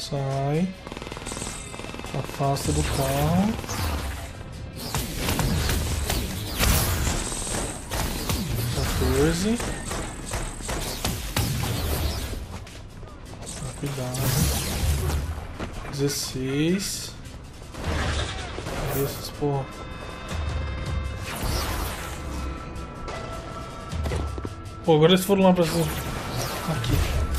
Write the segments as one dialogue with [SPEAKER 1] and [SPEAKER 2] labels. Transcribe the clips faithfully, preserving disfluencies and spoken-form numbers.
[SPEAKER 1] Sai. Afasta do carro. quatorze. Cuidado. dezesseis. Cadê essas porra? Pô, agora eles foram lá pra cima. Aqui.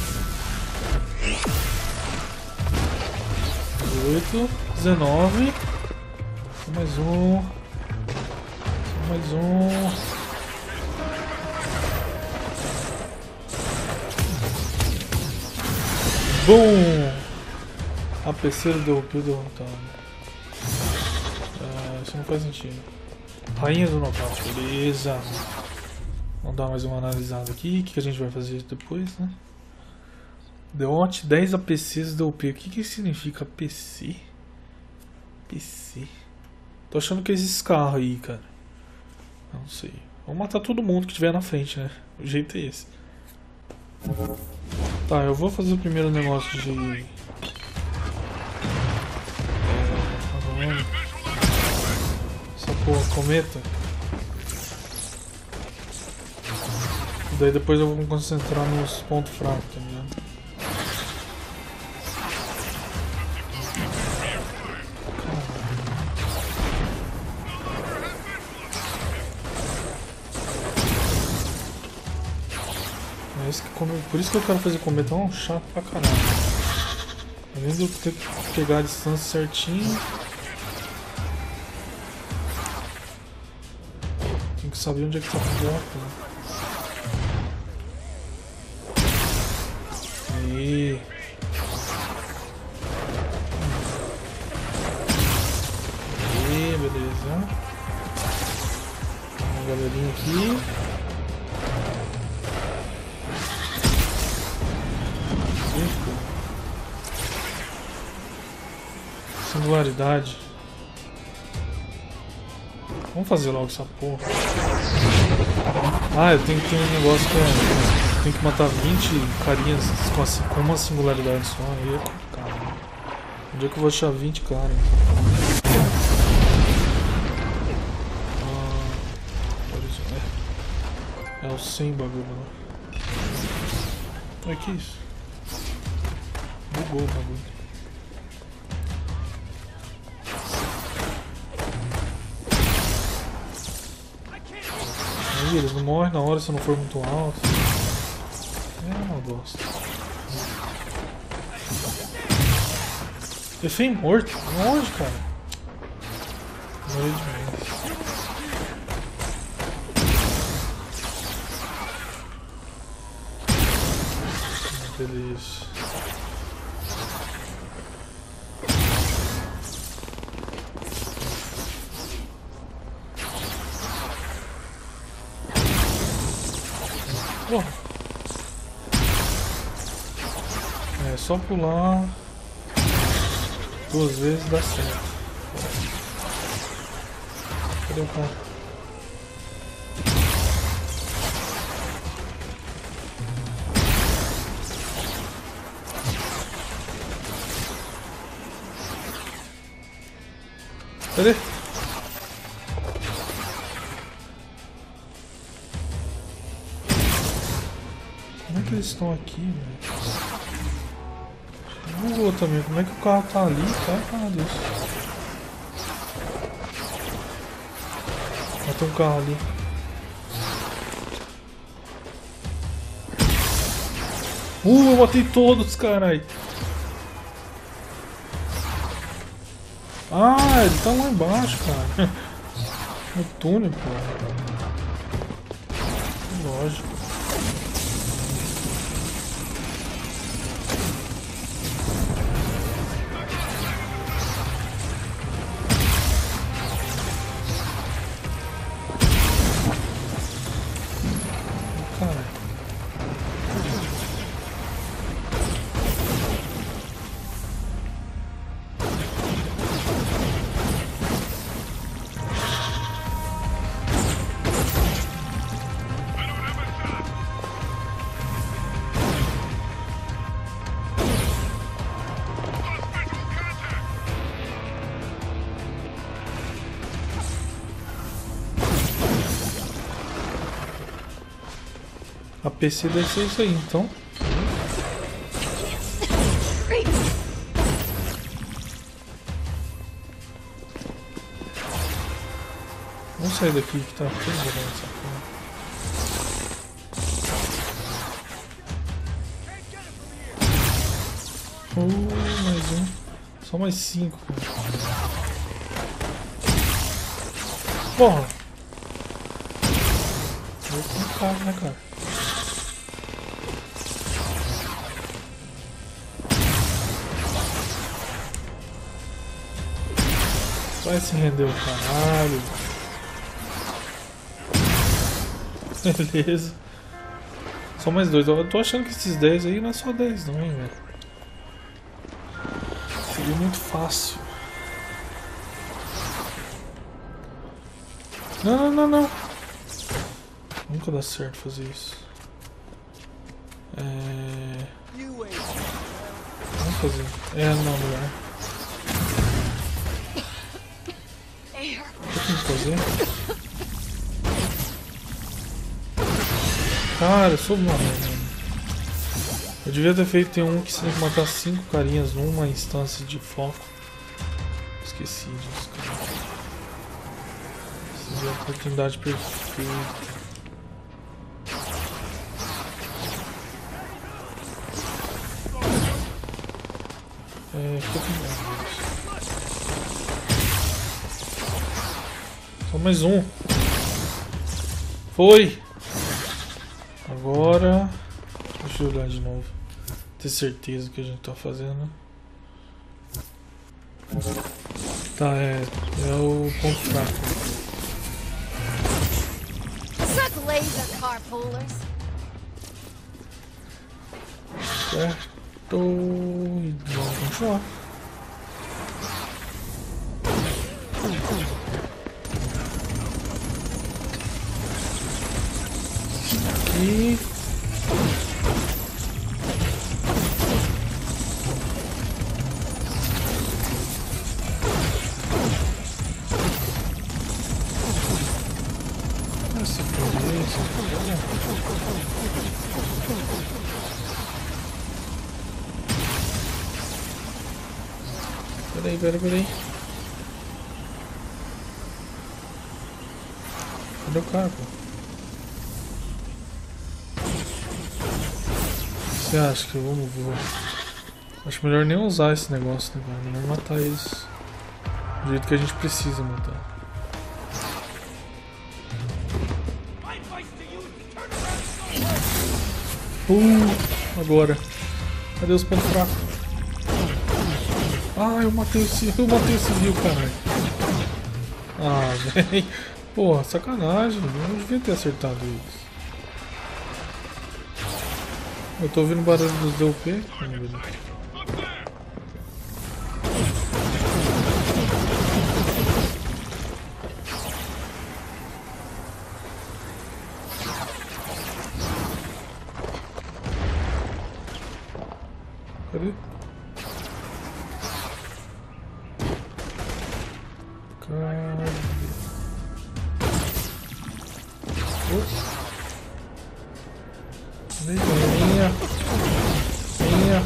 [SPEAKER 1] dezoito. dezenove. Mais um. Mais um. Bum! A P C derrubou derrotado. Ah, isso não faz sentido. Rainha do nocaute, beleza. Vamos dar mais uma analisada aqui. O que a gente vai fazer depois, né? Deote dez A P Cs D O P. O que que significa P C? P C. Tô achando que é esses carros aí, cara. Não sei. Vamos matar todo mundo que tiver na frente, né? O jeito é esse. Tá, eu vou fazer o primeiro negócio de... É, essa porra, cometa. E daí depois eu vou me concentrar nos pontos fracos, tá ligado? Por isso que eu quero fazer cometa, é um chato pra caralho. Além de eu ter que pegar a distância certinho, tem que saber onde é que tá o bloco, né? Aí. Aí, beleza. Uma galerinha aqui. Singularidade. Vamos fazer logo essa porra. Ah, eu tenho que ter um negócio que é... Tem que matar vinte carinhas com, assim, com uma singularidade só. Aí é cara. Onde é que eu vou achar vinte caras? Ah, é o cem bagulho lá. Olha que isso. Bugou o bagulho. Aí eles não morrem na hora se não for muito alto. É uma bosta. Refém morto? Onde, cara? Morri demais. Beleza. Porra. É só pular duas vezes dá certo. Cadê o cara? Cadê? Como é que eles estão aqui, velho? Google também, como é que o carro tá ali? Tá, cara, Deus. Ó, tem um carro ali. Uh, eu matei todos, caralho. Ah, ele tá lá embaixo, cara. No túnel, pô. Lógico. A P C deve ser isso aí, então. Vamos sair daqui que tá tudo bom essa porra. Uh, mais um. Só mais cinco, cara. Porra! Vou com carro, né, cara? Vai se render o caralho. Beleza. Só mais dois. Eu tô achando que esses dez aí não é só dez não, hein, velho. Seria muito fácil. Não, não, não, não. Nunca dá certo fazer isso. É... Vamos fazer. É, não, melhor. O que eu tenho que fazer? Cara, eu sou uma merda. Eu devia ter feito tem um que você tem que matar cinco carinhas numa instância de foco. Esqueci disso, cara. Essa é a oportunidade perfeita. É, que eu tenho. Só mais um. Foi! Agora, deixa eu olhar de novo, ter certeza que a gente tá fazendo. Tá, é, é o ponto fraco.
[SPEAKER 2] Suck laser, carpoolers.
[SPEAKER 1] Certo, e vamos continuar. E... Nossa, que isso? Peraí, peraí, peraí. Cadê o cara, pô? Você acha que eu vou, vou... Acho melhor nem usar esse negócio, né, cara? Melhor matar eles do jeito que a gente precisa matar. Uh, agora. Cadê os pontos fracos? Ah, eu matei o civil, eu matei o civil, caralho. Ah, velho. Porra, sacanagem. Eu não devia ter acertado eles. Eu tô ouvindo barulho dos D U P. Cadê? Cadê? Ops. Vem, venha. Venha.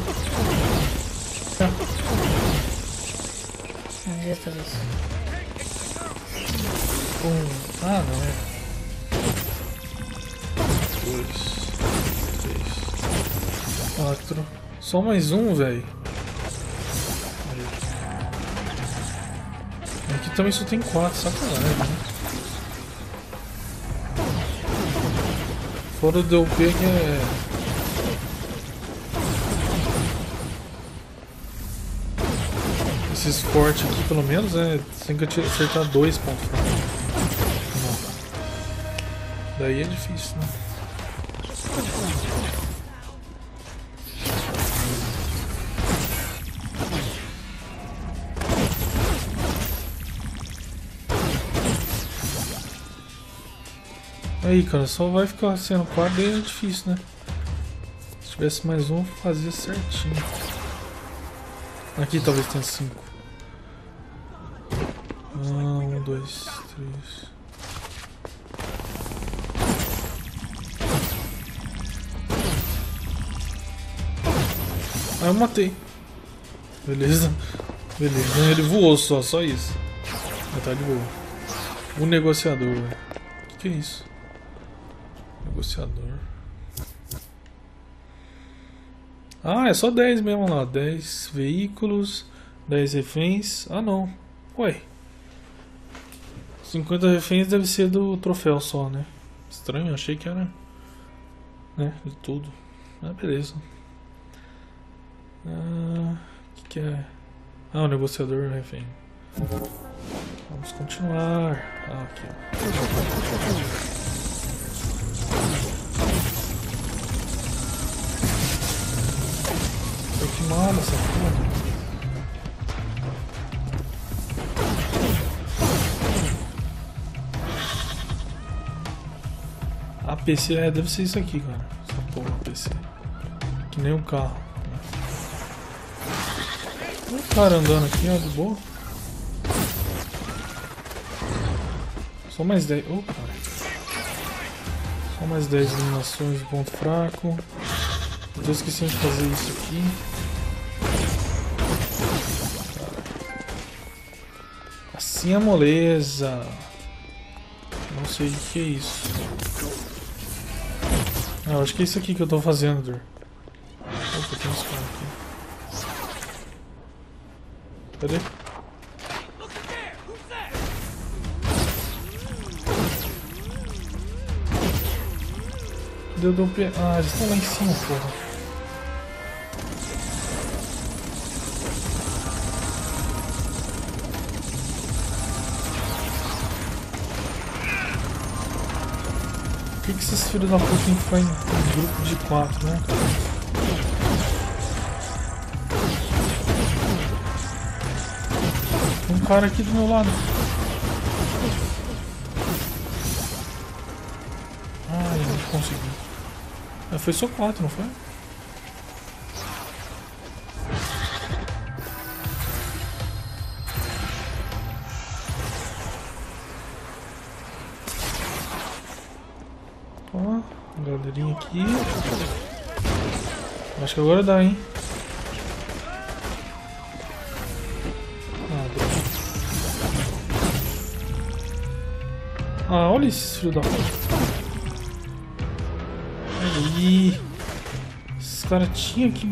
[SPEAKER 2] É, essa vez.
[SPEAKER 1] Um. Ah, não é. Dois. Três. Quatro. Só mais um, velho. Aqui também só tem quatro, sacanagem, né? Fora o D U P que é... Esses fortes aqui, pelo menos, né? Tem que acertar dois pontos. Daí é difícil, né? Aí, cara, só vai ficar sendo quatro e é difícil, né? Se tivesse mais um, fazia certinho. Aqui talvez tenha cinco. Um, dois, três. Ah, eu matei. Beleza. Beleza. Ele voou só, só isso. Ah, tá de boa. O negociador. O que, que é isso? Negociador. Ah, é só dez mesmo lá. dez veículos, dez reféns. Ah, não. Ué. cinquenta reféns deve ser do troféu só, né? Estranho, achei que era, né, de tudo. Ah, beleza. Ah, o que, que é? Ah, o negociador refém. Vamos continuar. Ah, aqui, ó. Que mal essa porra. A P C é, deve ser isso aqui, cara. Essa porra A P C. Que nem um carro. Tem um cara andando aqui, ó, de boa. Só mais dez. Oh, cara. Só mais dez eliminações de ponto fraco. Eu esqueci de fazer isso aqui. Assim é moleza. Não sei o que é isso. Ah, eu acho que é isso aqui que eu tô fazendo, Dur. Opa, tem uns caras aqui. Cadê? Cadê o do P? Ah, eles estão lá em cima, porra. Por que, que esses filhos da puta tem que ficar em um grupo de quatro, né? Tem um cara aqui do meu lado. Ah, eu não consegui. Ah, foi só quatro, não foi? Ó, galerinha aqui. Acho que agora dá, hein? Ah, deu. Ah, olha esses filhos da puta. Aí. Esses caras tinham que.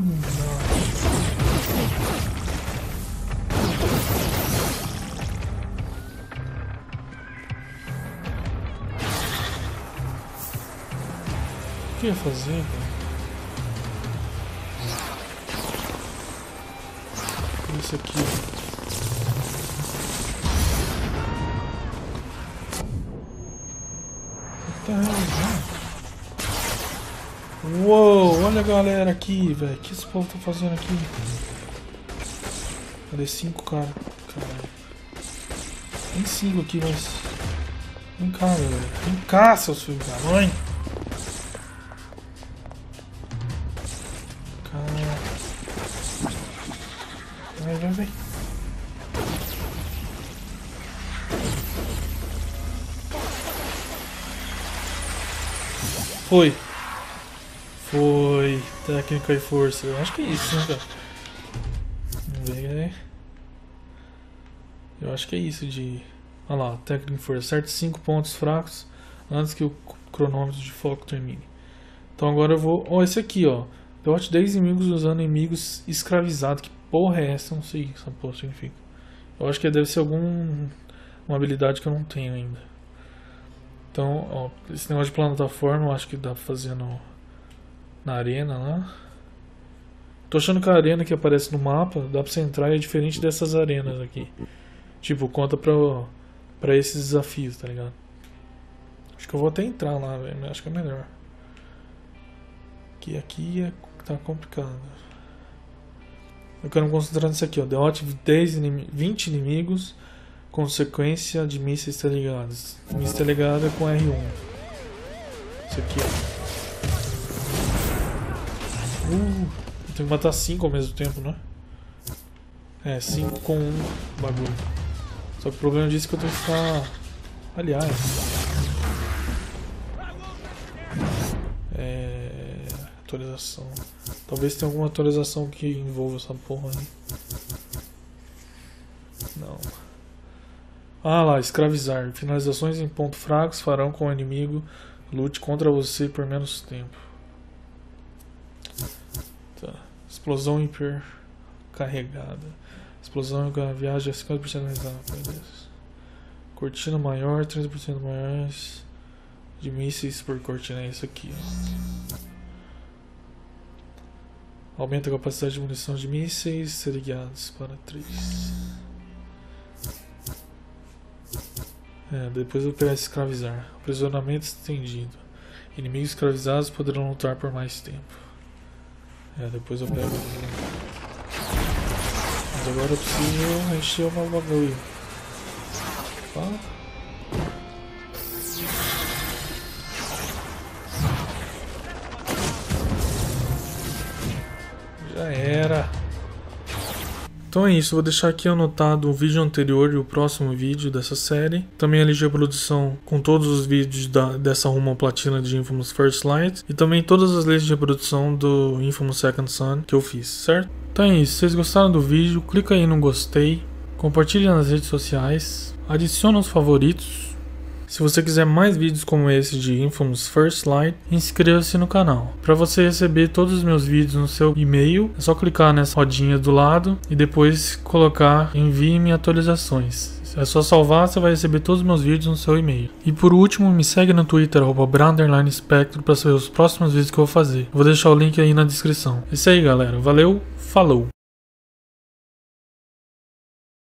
[SPEAKER 1] O que eu ia fazer, cara? Isso aqui. O que tá realizando? Uou, olha a galera aqui, velho. O que esse povo tá fazendo aqui? Cadê cinco caras? Caralho. Tem cinco aqui, mas. Vem cá, velho. Vem cá, seus filhos da mãe. Vai, vai, vai. Foi. Foi. Técnica e força. Eu acho que é isso, né, cara? Vamos ver. Eu acho que é isso de... Olha lá, técnica e força. Acerte cinco pontos fracos antes que o cronômetro de foco termine. Então agora eu vou... Ó, esse aqui, ó. Derrote dez inimigos usando inimigos escravizados. Que porra é essa? Eu não sei o que essa porra significa. Eu acho que deve ser algum uma habilidade que eu não tenho ainda. Então, ó, esse negócio de plataforma eu acho que dá pra fazer no, na arena lá. Tô achando que a arena que aparece no mapa dá pra você entrar e é diferente dessas arenas aqui. Tipo, conta pra, pra esses desafios, tá ligado? Acho que eu vou até entrar lá, velho. Acho que é melhor. Que aqui é, tá complicado. Eu quero me concentrar nisso aqui, ó. Derrote dez inim vinte inimigos com sequência de mísseis teleguiados. Mísseis teleguiada com R um. Isso aqui, ó. Uh, eu tenho que matar cinco ao mesmo tempo, né? É, cinco com um bagulho. Só que o problema disso é que eu tenho que ficar... Aliás... É... atualização. Talvez tenha alguma atualização que envolva essa porra aí. Não. Ah lá, escravizar. Finalizações em pontos fracos farão com o inimigo lute contra você por menos tempo. Tá. Explosão hiper carregada. Explosão e viagem a cinquenta por cento mais rápida. Cortina maior, trinta por cento maiores de mísseis por cortina. É isso aqui, ó. Aumenta a capacidade de munição de mísseis serem guiados para três. É, depois eu vou pegar escravizar. Aprisionamento estendido. Inimigos escravizados poderão lutar por mais tempo. É, depois eu pego. Mas agora eu preciso encher o meu bagulho. Tá? Já era. Então é isso, vou deixar aqui anotado o vídeo anterior e o próximo vídeo dessa série. Também a L G Produção com todos os vídeos da, dessa rumo à platina de Infamous First Light. E também todas as listas de reprodução do Infamous Second Son que eu fiz, certo? Então é isso, se vocês gostaram do vídeo, clica aí no gostei, compartilha nas redes sociais, adiciona os favoritos. Se você quiser mais vídeos como esse de Infamous First Light, inscreva-se no canal. Para você receber todos os meus vídeos no seu e-mail, é só clicar nessa rodinha do lado e depois colocar envie-me atualizações. É só salvar, você vai receber todos os meus vídeos no seu e-mail. E por último, me segue no Twitter, arroba Bra Spectro, para saber os próximos vídeos que eu vou fazer. Vou deixar o link aí na descrição. É isso aí, galera. Valeu, falou!